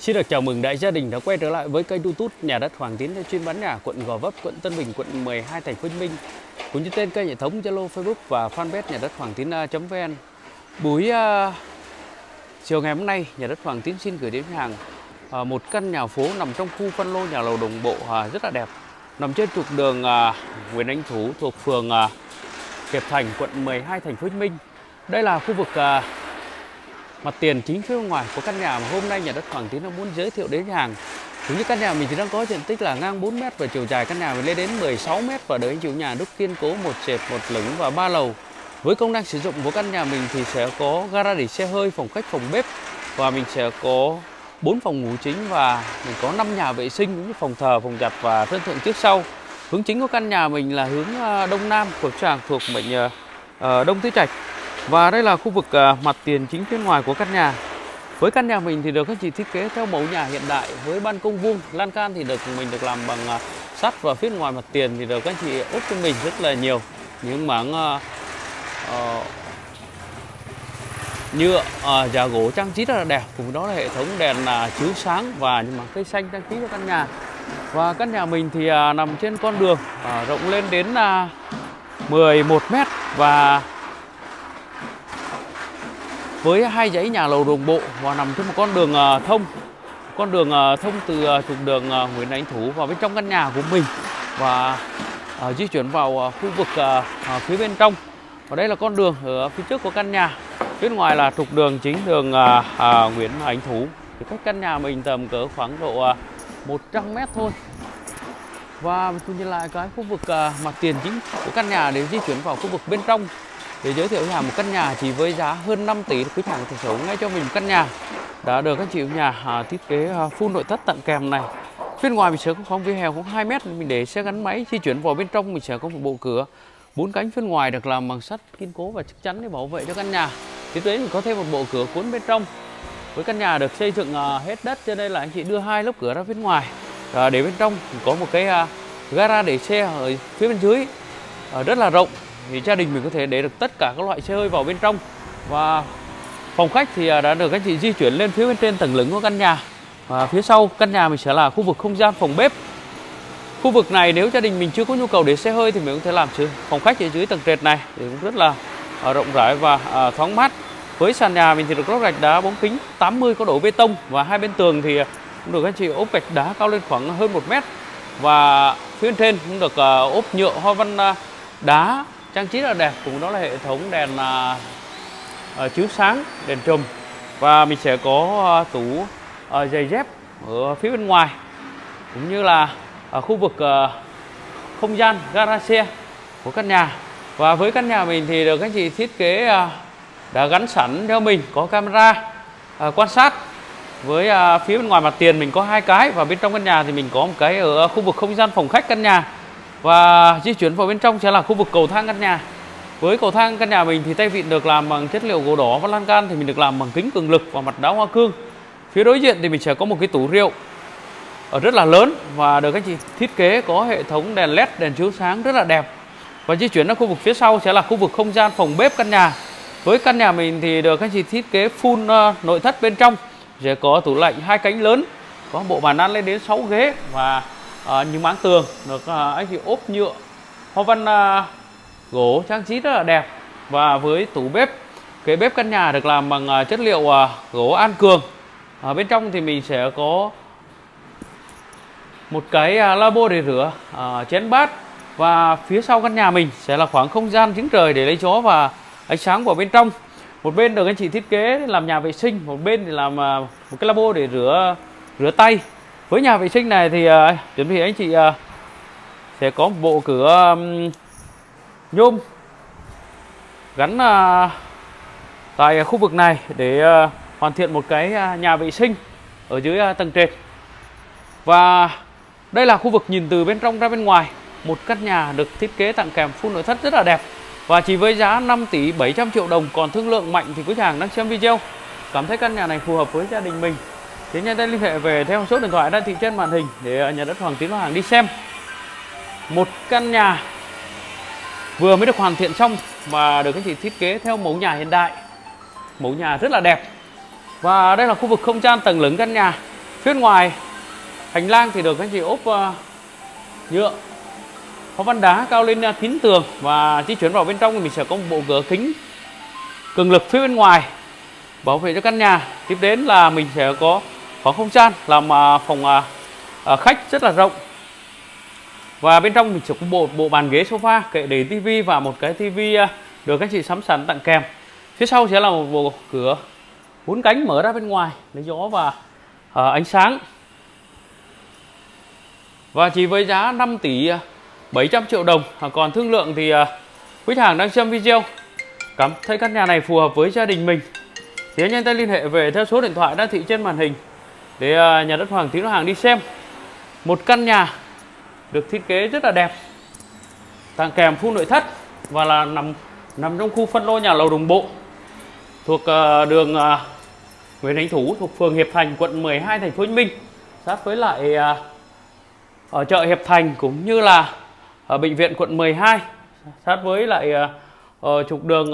Xin được chào mừng đại gia đình đã quay trở lại với kênh YouTube Nhà đất Hoàng Tín chuyên bán nhà quận Gò Vấp, quận Tân Bình, quận 12, thành phố Hồ Chí Minh. Cũng như tên kênh hệ thống Zalo, Facebook và fanpage Nhà đất Hoàng Tín.vn. Buổi chiều ngày hôm nay, Nhà đất Hoàng Tín xin gửi đến khách hàng một căn nhà phố nằm trong khu phân lô nhà lầu đồng bộ rất là đẹp, nằm trên trục đường Nguyễn Ánh Thủ thuộc phường Hiệp Thành, quận 12, thành phố Hồ Chí Minh. Đây là khu vực mặt tiền chính phía ngoài của căn nhà mà hôm nay Nhà đất Hoàng Tín muốn giới thiệu đến khách hàng. Cũng như căn nhà mình thì đang có diện tích là ngang 4 m và chiều dài căn nhà mình lên đến 16 m và đời chủ nhà đúc kiên cố, một trệt, một lửng và 3 lầu. Với công năng sử dụng của căn nhà mình thì sẽ có gara để xe hơi, phòng khách, phòng bếp, và mình sẽ có 4 phòng ngủ chính và mình có 5 nhà vệ sinh cũng như phòng thờ, phòng giặt và sân thượng trước sau. Hướng chính của căn nhà mình là hướng đông nam, thuộc mệnh Đông Tứ Trạch. Và đây là khu vực mặt tiền chính phía ngoài của căn nhà. Với căn nhà mình thì được các chị thiết kế theo mẫu nhà hiện đại với ban công vuông, lan can thì mình được làm bằng sắt, và phía ngoài mặt tiền thì được các chị ốp cho mình rất là nhiều những mảng nhựa, giả gỗ trang trí rất là đẹp. Cùng đó là hệ thống đèn chiếu sáng và những mảng cây xanh trang trí cho căn nhà. Và căn nhà mình thì nằm trên con đường rộng lên đến 11 m và với 2 dãy nhà lầu đồng bộ và nằm trên một con đường thông từ trục đường Nguyễn Ánh Thủ vào bên trong căn nhà của mình và di chuyển vào khu vực phía bên trong. Và đây là con đường ở phía trước của căn nhà. Phía ngoài là trục đường chính đường Nguyễn Ánh Thủ. Thì cách căn nhà mình tầm cỡ khoảng độ 100 m thôi. Và mình cùng nhìn lại cái khu vực mặt tiền chính của căn nhà để di chuyển vào khu vực bên trong. Để giới thiệu với một căn nhà chỉ với giá hơn 5 tỷ, quý hàng thể sở hữu ngay cho mình một căn nhà đã được các chị nhà thiết kế full nội thất tặng kèm này. Phía ngoài mình sẽ có khoảng vỉa hè khoảng 2 m, mình để xe gắn máy di chuyển vào bên trong. Mình sẽ có một bộ cửa 4 cánh phía ngoài được làm bằng sắt kiên cố và chắc chắn để bảo vệ cho căn nhà. Tiếp đến mình có thêm một bộ cửa cuốn bên trong. Với căn nhà được xây dựng hết đất cho nên là anh chị đưa 2 lớp cửa ra phía ngoài. Để bên trong có một cái gara để xe ở phía bên dưới rất là rộng. Thì gia đình mình có thể để được tất cả các loại xe hơi vào bên trong. Và phòng khách thì đã được các chị di chuyển lên phía bên trên tầng lửng của căn nhà. Và phía sau căn nhà mình sẽ là khu vực không gian phòng bếp. Khu vực này nếu gia đình mình chưa có nhu cầu để xe hơi thì mình có thể làm phòng khách ở dưới tầng trệt này thì cũng rất là rộng rãi và thoáng mát. Với sàn nhà mình thì được lót gạch đá bóng kính 80 có đổ bê tông, và hai bên tường thì cũng được các chị ốp gạch đá cao lên khoảng hơn 1 m. Và phía bên trên cũng được ốp nhựa hoa văn đá trang trí là đẹp. Cùng đó là hệ thống đèn chiếu sáng, đèn trùm, và mình sẽ có tủ giày dép ở phía bên ngoài, cũng như là khu vực không gian gara xe của căn nhà. Và với căn nhà mình thì được các chị thiết kế đã gắn sẵn cho mình có camera quan sát. Với phía bên ngoài mặt tiền mình có 2 cái, và bên trong căn nhà thì mình có một cái ở khu vực không gian phòng khách căn nhà. Và di chuyển vào bên trong sẽ là khu vực cầu thang căn nhà. Với cầu thang căn nhà mình thì tay vịn được làm bằng chất liệu gỗ đỏ, và lan can thì mình được làm bằng kính cường lực và mặt đá hoa cương. Phía đối diện thì mình sẽ có một cái tủ rượu rất là lớn và được các chị thiết kế có hệ thống đèn led, đèn chiếu sáng rất là đẹp. Và di chuyển đến khu vực phía sau sẽ là khu vực không gian phòng bếp căn nhà. Với căn nhà mình thì được các chị thiết kế full nội thất bên trong. Sẽ có tủ lạnh 2 cánh lớn, có bộ bàn ăn lên đến 6 ghế, và những máng tường được anh chị ốp nhựa hoa văn gỗ trang trí rất là đẹp. Và với tủ bếp, cái bếp căn nhà được làm bằng chất liệu gỗ An Cường. Ở bên trong thì mình sẽ có một cái lavabo để rửa chén bát. Và phía sau căn nhà mình sẽ là khoảng không gian giếng trời để lấy gió và ánh sáng vào bên trong. Một bên được anh chị thiết kế làm nhà vệ sinh, một bên thì làm một cái lavabo để rửa tay. Với nhà vệ sinh này thì chuẩn bị anh chị sẽ có một bộ cửa nhôm gắn tại khu vực này để hoàn thiện một cái nhà vệ sinh ở dưới tầng trệt. Và đây là khu vực nhìn từ bên trong ra bên ngoài. Một căn nhà được thiết kế tặng kèm full nội thất rất là đẹp. Và chỉ với giá 5 tỷ 700 triệu đồng, còn thương lượng mạnh thì quý hàng đang xem video cảm thấy căn nhà này phù hợp với gia đình mình thì nhanh tay liên hệ về theo số điện thoại đang thị trên màn hình để Nhà đất Hoàng Tín có hàng đi xem. Một căn nhà vừa mới được hoàn thiện xong và được các chị thiết kế theo mẫu nhà hiện đại, mẫu nhà rất là đẹp. Và đây là khu vực không gian tầng lửng căn nhà. Phía bên ngoài hành lang thì được các anh chị ốp nhựa hoa văn đá cao lên kín tường, và di chuyển vào bên trong thì mình sẽ có một bộ cửa kính cường lực phía bên ngoài bảo vệ cho căn nhà. Tiếp đến là mình sẽ có không gian làm phòng khách rất là rộng, và bên trong mình sẽ có bộ bàn ghế sofa, kệ để tivi và một cái tivi được các chị sắm sẵn tặng kèm. Phía sau sẽ là một bộ cửa 4 cánh mở ra bên ngoài lấy gió và ánh sáng. Và chỉ với giá 5 tỷ 700 triệu đồng. Còn thương lượng thì quý hàng đang xem video cảm thấy căn nhà này phù hợp với gia đình mình thì nhanh tay liên hệ về theo số điện thoại đã thị trên màn hình để nhà đất Hoàng Tín Hàng đi xem. Một căn nhà được thiết kế rất là đẹp, tặng kèm full nội thất, và là nằm trong khu phân lô nhà lầu đồng bộ thuộc đường Nguyễn Ánh Thủ, thuộc phường Hiệp Thành, quận 12, thành phố Hồ Chí Minh, sát với lại ở chợ Hiệp Thành cũng như là ở bệnh viện quận 12, sát với lại trục đường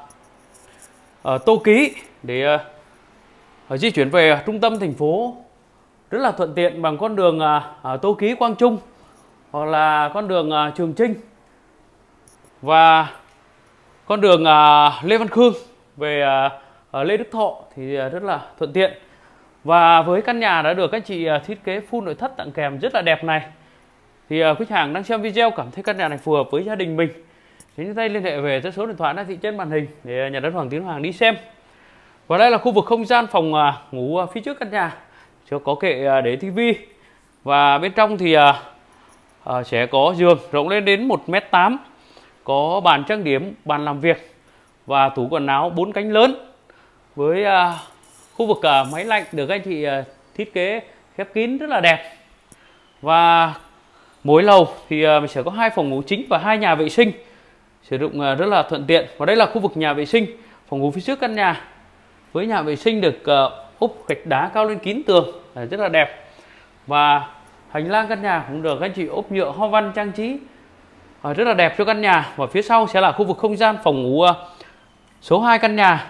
Tô Ký để di chuyển về trung tâm thành phố rất là thuận tiện bằng con đường Tô Ký, Quang Trung, hoặc là con đường Trường Chinh và con đường Lê Văn Khương về Lê Đức Thọ thì rất là thuận tiện. Và với căn nhà đã được các chị thiết kế full nội thất tặng kèm rất là đẹp này thì khách hàng đang xem video cảm thấy căn nhà này phù hợp với gia đình mình thì nhanh tay liên hệ về theo số điện thoại đã thị trên màn hình để nhà đất Hoàng Tín Hàng đi xem. Và đây là khu vực không gian phòng ngủ phía trước căn nhà, có kệ để tivi, và bên trong thì sẽ có giường rộng lên đến 1m8, có bàn trang điểm, bàn làm việc và tủ quần áo 4 cánh lớn với khu vực máy lạnh được anh chị thiết kế khép kín rất là đẹp. Và mỗi lầu thì mình sẽ có 2 phòng ngủ chính và 2 nhà vệ sinh sử dụng rất là thuận tiện. Và đây là khu vực nhà vệ sinh, phòng ngủ phía trước căn nhà với nhà vệ sinh được ốp gạch đá cao lên kín tường rất là đẹp, và hành lang căn nhà cũng được anh chị ốp nhựa hoa văn trang trí rất là đẹp cho căn nhà. Và phía sau sẽ là khu vực không gian phòng ngủ số 2 căn nhà.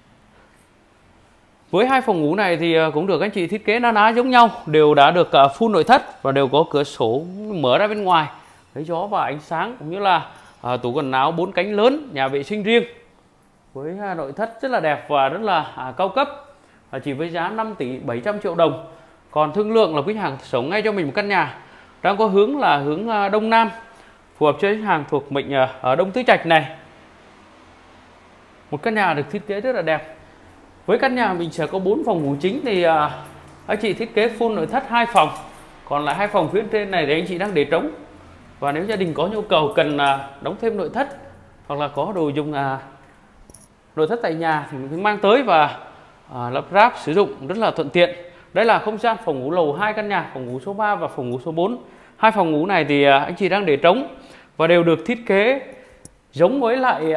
Với 2 phòng ngủ này thì cũng được anh chị thiết kế na ná giống nhau, đều đã được full nội thất và đều có cửa sổ mở ra bên ngoài lấy gió và ánh sáng, cũng như là tủ quần áo 4 cánh lớn, nhà vệ sinh riêng với nội thất rất là đẹp và rất là cao cấp, chỉ với giá 5 tỷ 700 triệu đồng. Còn thương lượng là quý hàng sống ngay cho mình một căn nhà đang có hướng là hướng đông nam, phù hợp cho khách hàng thuộc mệnh ở Đông Tứ Trạch này. Một căn nhà được thiết kế rất là đẹp. Với căn nhà mình sẽ có 4 phòng ngủ chính thì anh chị thiết kế full nội thất 2 phòng, còn lại 2 phòng phía trên này thì anh chị đang để trống. Và nếu gia đình có nhu cầu cần đóng thêm nội thất hoặc là có đồ dùng nội thất tại nhà thì mình mang tới và lắp ráp sử dụng rất là thuận tiện. Đây là không gian phòng ngủ lầu 2 căn nhà, phòng ngủ số 3 và phòng ngủ số 4. 2 phòng ngủ này thì anh chị đang để trống và đều được thiết kế giống với lại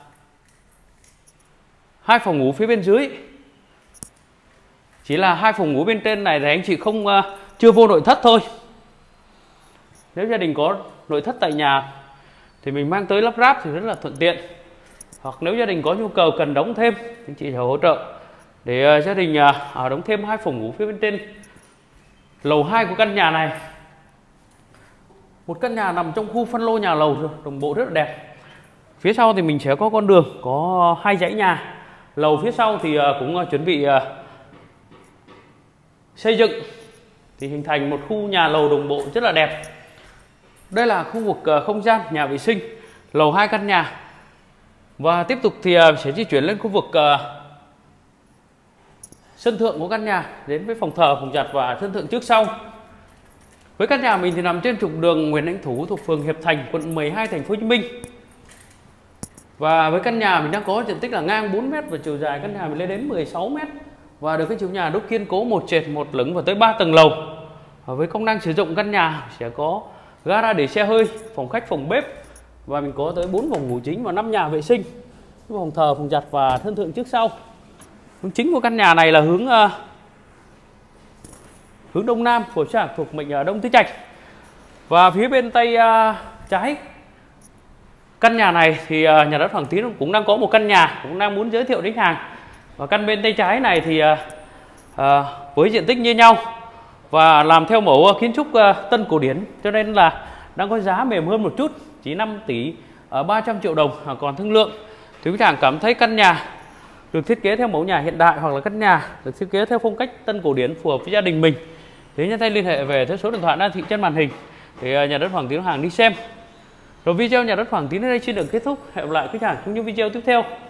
2 phòng ngủ phía bên dưới. Chỉ là 2 phòng ngủ bên trên này thì anh chị chưa vô nội thất thôi. Nếu gia đình có nội thất tại nhà thì mình mang tới lắp ráp thì rất là thuận tiện. Hoặc nếu gia đình có nhu cầu cần đóng thêm, anh chị sẽ hỗ trợ để gia đình đóng thêm 2 phòng ngủ phía bên trên lầu 2 của căn nhà này. Một căn nhà nằm trong khu phân lô nhà lầu đồng bộ rất là đẹp. Phía sau thì mình sẽ có con đường, có 2 dãy nhà. Lầu phía sau thì cũng chuẩn bị xây dựng thì hình thành một khu nhà lầu đồng bộ rất là đẹp. Đây là khu vực không gian nhà vệ sinh lầu 2 căn nhà. Và tiếp tục thì sẽ di chuyển lên khu vực sân thượng của căn nhà, đến với phòng thờ, phòng giặt và sân thượng trước sau. Với căn nhà mình thì nằm trên trục đường Nguyễn Ánh Thủ thuộc phường Hiệp Thành, quận 12, thành phố Hồ Chí Minh. Và với căn nhà mình đang có diện tích là ngang 4 m và chiều dài căn nhà mình lên đến 16 m, và được cái chiều nhà đúc kiên cố 1 trệt 1 lửng và tới 3 tầng lầu. Với công năng sử dụng căn nhà sẽ có gara để xe hơi, phòng khách, phòng bếp, và mình có tới 4 phòng ngủ chính và 5 nhà vệ sinh, phòng thờ, phòng giặt và sân thượng trước sau. Hướng chính của căn nhà này là hướng đông nam, phổ trạc thuộc mệnh Đông Tứ Trạch. Và phía bên tay trái căn nhà này thì nhà đất Hoàng Tín cũng đang có một căn nhà cũng đang muốn giới thiệu đến khách hàng. Và căn bên tay trái này thì với diện tích như nhau, và làm theo mẫu kiến trúc tân cổ điển, cho nên là đang có giá mềm hơn một chút, chỉ 5 tỷ 300 triệu đồng còn thương lượng. Thì khách hàng cảm thấy căn nhà được thiết kế theo mẫu nhà hiện đại hoặc là căn nhà được thiết kế theo phong cách tân cổ điển phù hợp với gia đình mình thì nhanh tay liên hệ về theo số điện thoại đang thị trên màn hình để nhà đất Hoàng Tín hàng đi xem. Rồi video nhà đất Hoàng Tín đến đây xin được kết thúc. Hẹn gặp lại khách hàng trong những video tiếp theo.